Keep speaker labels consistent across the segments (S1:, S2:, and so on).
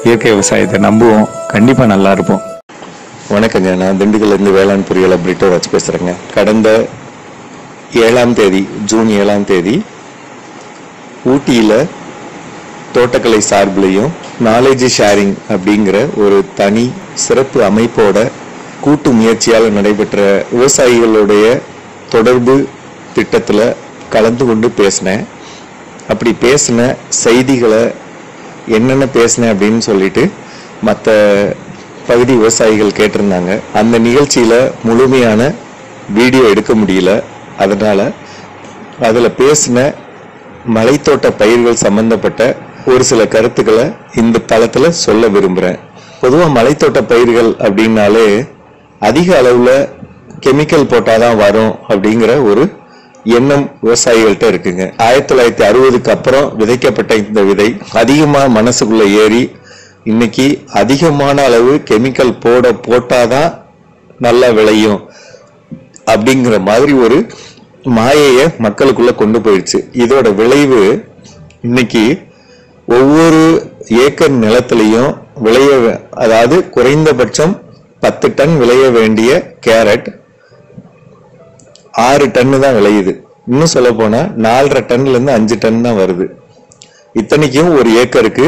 S1: இயற்கை விவசாயத்தை நம்புவோம். கண்டிப்பா நல்லா இருப்போம்.
S2: வணக்கங்க, நான் திண்டுக்கல்ல இருந்து வேளாண் பொறியியல் பிரிட்டோராஜ் பேசுறேங்க. கடந்த 7ஆம் தேதி, ஜூன் 7ஆம் தேதி ஊட்டியில தோட்டக்கலை சார்பிலையும் நாலேஜ் ஷேரிங் அப்படிங்கிற ஒரு தனி சிறப்பு அமைப்போட கூட்டு முயற்சியால் நடைபெற்ற விவசாயிகளுடைய தொடர்பு திட்டத்துல கலந்து கொண்டு பேசினேன். அப்படி பேசின செய்திகளை என்னென்ன பேசினேன் அப்படின்னு சொல்லிட்டு மற்ற பகுதி விவசாயிகள் கேட்டிருந்தாங்க. அந்த நிகழ்ச்சியில முழுமையான வீடியோ எடுக்க முடியல. அதனால அதுல பேசின மலைத்தோட்ட பயிர்கள் சம்பந்தப்பட்ட ஒரு சில கருத்துக்களை இந்த தளத்துல சொல்ல விரும்புறேன். பொதுவா மலைத்தோட்ட பயிர்கள் அப்படின்னாலே அதிக அளவுல கெமிக்கல் போட்டாதான் வரும் அப்படிங்கிற ஒரு எண்ணம் விவசாயிகள்கிட்ட இருக்குங்க. 1960க்கு அப்புறம் விதைக்கப்பட்ட இந்த விதை அதிகமா மனசுக்குள்ள ஏறி இன்னைக்கு அதிகமான அளவு கெமிக்கல் போட்டாதான் நல்லா விளையும் அப்படிங்கிற மாதிரி ஒரு மாயைய மக்களுக்குள்ள கொண்டு போயிடுச்சு. இதோட விளைவு இன்னைக்கு ஒவ்வொரு ஏக்கர் நிலத்திலையும் அதாவது குறைந்தபட்சம் 10 டன் விளைய வேண்டிய கேரட் 6 டன் தான் விளையுது. இன்னும் சொல்ல போனா 4.5 டன்ல இருந்து 5 டன் தான் வருது. இத்தனைக்கும் ஒரு ஏக்கருக்கு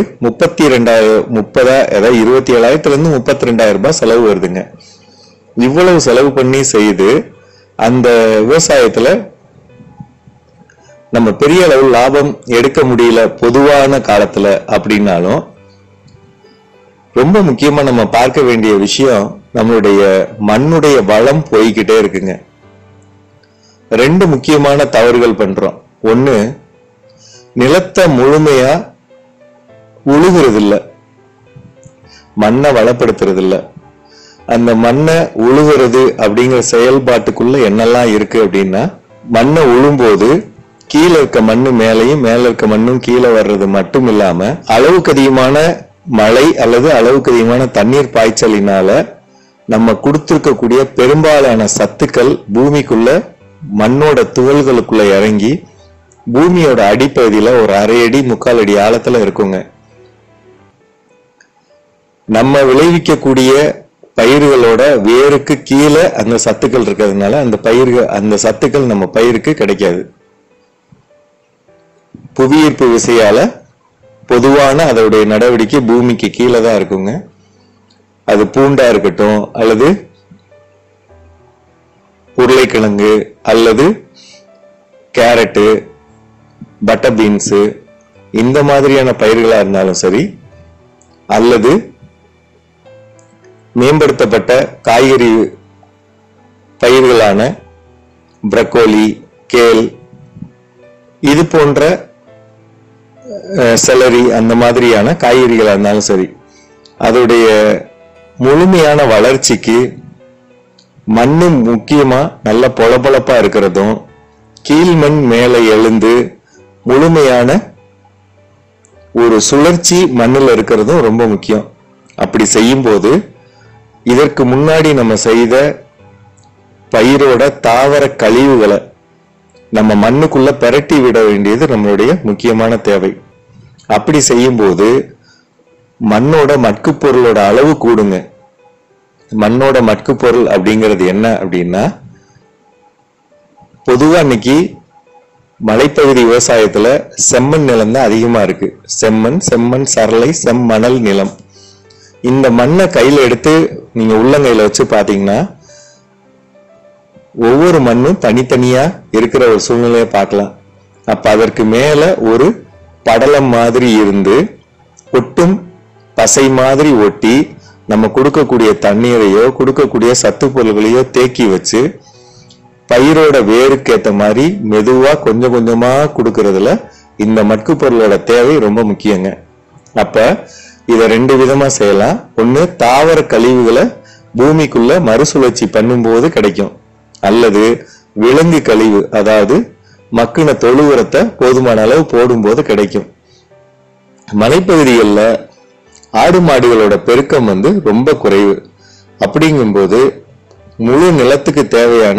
S2: 27,000 இருந்து 32,000 ரூபாய் செலவு வருதுங்க. இவ்வளவு செலவு பண்ணி செய்து அந்த விவசாயத்துல நம்ம பெரிய அளவு லாபம் எடுக்க முடியல பொதுவான காலத்துல அப்படின்னாலும், ரொம்ப முக்கியமா நம்ம பார்க்க வேண்டிய விஷயம் நம்மளுடைய மண்ணுடைய வளம் போய்கிட்டே இருக்குங்க. 2 முக்கியமான தவறுகள் பண்றோம். ஒண்ணு, நிலத்தை முழுமையா உழுகிறது இல்ல, மண்ணை வளப்படுத்துறது இல்ல. அந்த மண்ணை உழுகிறது அப்படிங்கிற செயல்பாட்டுக்குள்ள என்னெல்லாம் இருக்கு அப்படின்னா, மண்ணை உழும்போது கீழே இருக்க மண்ணு மேலையும் மேல இருக்க மண்ணும் கீழே வர்றது மட்டும் இல்லாம அளவுக்கு அதிகமான மழை அல்லது அளவுக்கு அதிகமான தண்ணீர் பாய்ச்சலினால நம்ம கொடுத்திருக்கக்கூடிய பெரும்பாலான சத்துக்கள் பூமிக்குள்ள மண்ணோட துகள்களுக்குள்ள இறங்கி பூமியோட அடிப்பகுதியில ஒரு 1/2 அடி 3/4 அடி ஆழத்துல இருக்குங்க. நம்ம விளைவிக்கக்கூடிய பயிர்களோட வேருக்கு கீழே அந்த சத்துக்கள் இருக்கிறதுனால அந்த சத்துக்கள் நம்ம பயிருக்கு கிடைக்காது. புவியீர்ப்பு விசையால பொதுவான அதோடைய நடவடிக்கை பூமிக்கு கீழே தான் இருக்குங்க. அது பூண்டா இருக்கட்டும், அல்லது உருளைக்கிழங்கு, அல்லது கேரட்டு, பட்டர் பீன்ஸ், இந்த மாதிரியான பயிர்களா இருந்தாலும் சரி, அல்லது மேம்படுத்தப்பட்ட காய்கறி பயிர்களான பிரக்கோலி, கேல், இது போன்ற செலரி, அந்த மாதிரியான காய்கறிகளா இருந்தாலும் சரி, அதோடைய முழுமையான வளர்ச்சிக்கு மண்ணு முக்கியமா நல்ல பொலபொலப்பா இருக்கிறதும், கீழ்மண் மேல எழுந்து முழுமையான ஒரு சுழற்சி மண்ணில் இருக்கிறதும் ரொம்ப முக்கியம். அப்படி செய்யும் போது இதற்கு முன்னாடி நம்ம செய்த பயிரோட தாவர கழிவுகளை நம்ம மண்ணுக்குள்ள பெரட்டி விட வேண்டியது நம்மளுடைய முக்கியமான தேவை. அப்படி செய்யும் போது மண்ணோட மட்கு பொருளோட அளவு கூடுங்க. மண்ணோட மட்கு பொருள் அப்படிங்கிறது என்ன அப்படின்னா, பொதுவா இன்னைக்கு மலைப்பகுதி விவசாயத்துல செம்மண் நிலம் தான் அதிகமா இருக்கு. செம்மண் சரளை, செம்மணல் நிலம். இந்த மண்ணை கையில எடுத்து நீங்க உள்ளங்கையில வச்சு பாத்தீங்கன்னா ஒவ்வொரு மண்ணும் தனித்தனியா இருக்கிற ஒரு சூழ்நிலையை பார்க்கலாம். அப்ப அதற்கு மேல ஒரு படலம் மாதிரி இருந்து ஒட்டும் பசை மாதிரி ஒட்டி நம்ம கொடுக்கக்கூடிய தண்ணீரையோ கொடுக்கக்கூடிய சத்து பொருள்களையோ தேக்கி வச்சு பயிரோட வேருக்கு ஏத்த மாதிரி மெதுவா கொஞ்சம் கொஞ்சமா கொடுக்கறதுல இந்த மட்கு பொருளோட தேவை ரொம்ப முக்கியங்க. அப்ப இத 2 விதமா செய்யலாம். ஒண்ணு, தாவர கழிவுகளை பூமிக்குள்ள மறுசுழற்சி பண்ணும்போது கிடைக்கும், அல்லது விலங்கு கழிவு, அதாவது மக்கின தொழு உரத்தை போதுமான அளவு போடும்போது கிடைக்கும். மலைப்பகுதிகளில் ஆடு மாடுகளோட பெருக்கம் ரொம்ப குறைவு. அப்படிங்கும்போது முழு நிலத்துக்கு தேவையான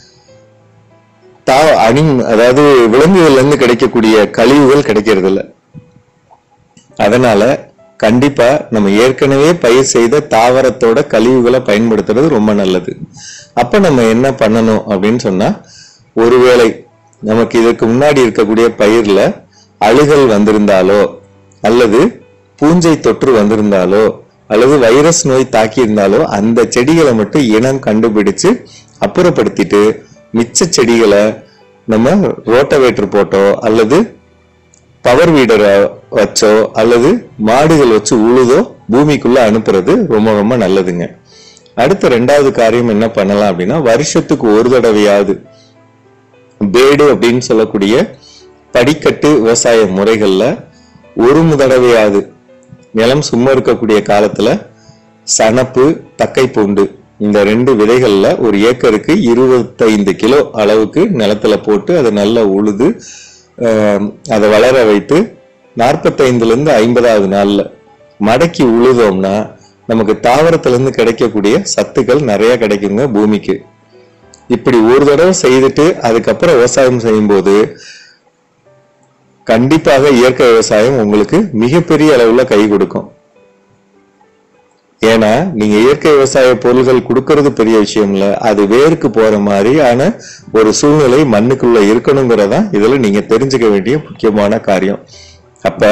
S2: அதாவது விலங்குகள்ல இருந்து கிடைக்கக்கூடிய கழிவுகள் கிடைக்கிறது இல்லை. அதனால கண்டிப்பா நம்ம ஏற்கனவே பயிர் செய்த தாவரத்தோட கழிவுகளை பயன்படுத்துறது ரொம்ப நல்லது. அப்ப நம்ம என்ன பண்ணணும் அப்படின்னு சொன்னா, ஒருவேளை நமக்கு இதற்கு முன்னாடி இருக்கக்கூடிய பயிர்ல அழுகல் வந்திருந்தாலோ அல்லது பூஞ்சை தொற்று வந்திருந்தாலோ அல்லது வைரஸ் நோய் தாக்கி இருந்தாலோ அந்த செடிகளை மட்டும் இனம் கண்டுபிடிச்சு அப்புறப்படுத்திட்டு மிச்ச செடிகளை நம்ம ரோட்டவேட்டர் போட்டோ அல்லது பவர் வீடரை வச்சோ அல்லது மாடுகள் வச்சு உழுதோ பூமிக்குள்ள அனுப்புறது ரொம்ப ரொம்ப நல்லதுங்க. அடுத்த 2வது காரியம் என்ன பண்ணலாம் அப்படின்னா, வருஷத்துக்கு ஒரு தடவையாவது பேடு அப்படின்னு சொல்லக்கூடிய படிக்கட்டு விவசாய முறைகள்ல ஒரு தடவையாவது நிலம் சும்மா இருக்கக்கூடிய காலத்துல சணப்பு, தக்கை பூண்டு இந்த 2 விதைகள்ல ஒரு ஏக்கருக்கு 25 கிலோ அளவுக்கு நிலத்துல போட்டு அதை நல்லா உழுது அதை வளர வைத்து 45ல இருந்து 50வது நாள்ல மடக்கி உழுதோம்னா நமக்கு தாவரத்துல இருந்து கிடைக்கக்கூடிய சத்துக்கள் நிறைய கிடைக்குங்க பூமிக்கு. இப்படி ஒரு தடவை செய்துட்டு அதுக்கப்புறம் விவசாயம் செய்யும் போது கண்டிப்பாக இயற்கை விவசாயம் உங்களுக்கு மிகப்பெரிய அளவுல கை கொடுக்கும். ஏன்னா நீங்க இயற்கை விவசாய பொருள்கள் கொடுக்கறது பெரிய விஷயம் இல்ல, அது வேருக்கு போற மாதிரியான ஒரு சூழ்நிலை மண்ணுக்குள்ள இருக்கணுங்கிறதா இதுல நீங்க தெரிஞ்சுக்க வேண்டிய முக்கியமான காரியம். அப்ப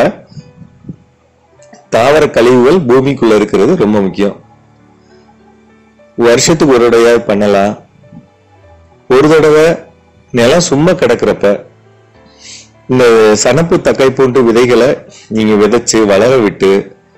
S2: தாவர கழிவுகள் பூமிக்குள்ள இருக்கிறது ரொம்ப முக்கியம். வருஷத்துக்கு ஒரு தடவை பண்ணலாம். ஒரு தடவை நிலம் சும்மா கிடக்கிறப்ப இந்த சணப்பு, தக்கை பூண்டு விதைகளை நீங்க விதைச்சு வளர விட்டு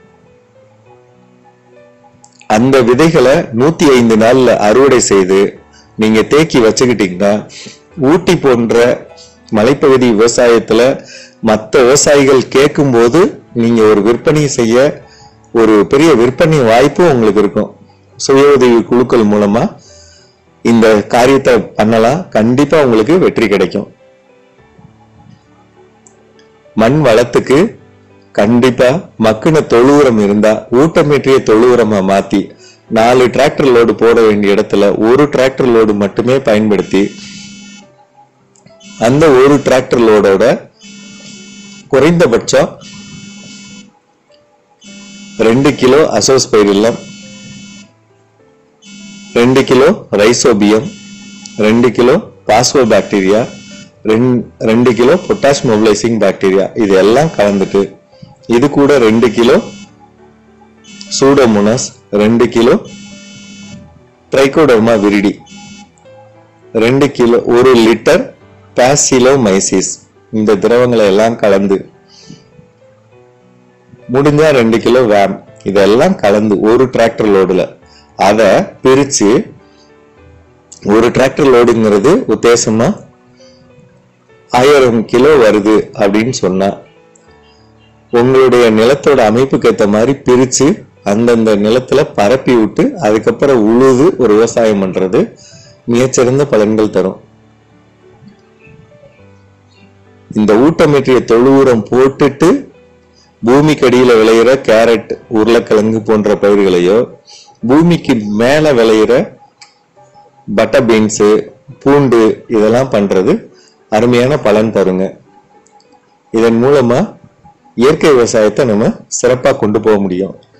S2: அந்த விதைகளை 105 நாள்ல அறுவடை செய்து நீங்க தேக்கி வச்சுக்கிட்டீங்கன்னா, ஊட்டி போன்ற மலைப்பகுதி விவசாயத்துல மற்ற விவசாயிகள் கேட்கும் போது நீங்க ஒரு விற்பனை செய்ய ஒரு பெரிய விற்பனை வாய்ப்பு உங்களுக்கு இருக்கும். சுய உதவி குழுக்கள் மூலமா இந்த காரியத்தை பண்ணலாம். கண்டிப்பா உங்களுக்கு வெற்றி கிடைக்கும். மண் வளத்துக்கு கண்டிப்பா மக்குன தொழு உரம் இருந்தா ஊட்டமேற்றிய தொழு உரமா மாத்தி 4 டிராக்டர் லோடு போட வேண்டிய இடத்துல 1 டிராக்டர் லோடு மட்டுமே பயன்படுத்தி அந்த 1 டிராக்டர் லோடோட குறைந்தபட்சம் 2 kilo azospirillum, 2 kilo rhizobium, 2 kilo phosphobacteria, 2 kilo potash mobilising bacteria இது எல்லாம் கலந்துட்டு இது கூட 2 kilo pseudomonas, 2 kilo trichoderma viride, 2 kilo 1 litre paecilomyces இந்த திரவங்களை எல்லாம் கலந்து முடிஞ்சா 2 கிலோ வேம் இதெல்லாம் கலந்து ஒரு டிராக்டர் லோடுல அதை பிரிச்சு, ஒரு டிராக்டர் லோடுங்கிறது உத்தேசமா 1000 கிலோ வருது அப்படின்னு சொன்னா உங்களுடைய நிலத்தோட அமைப்புக்கு ஏற்ற மாதிரி பிரிச்சு அந்தந்த நிலத்துல பரப்பி விட்டு அதுக்கப்புறம் உழுது ஒரு விவசாயம் பண்றது மிகச்சிறந்த பலன்கள் தரும். இந்த ஊட்டமேற்றிய தொழு உரம் போட்டுட்டு பூமிக்கு அடியில விளையிற கேரட், உருளைக்கிழங்கு போன்ற பயிர்களையோ பூமிக்கு மேல விளையிற பட்டர் பீன்ஸ், பூண்டு இதெல்லாம் பண்றது அருமையான பலன் தருங்க. இதன் மூலமா இயற்கை விவசாயத்தை நம்ம சிறப்பா கொண்டு போக முடியும்.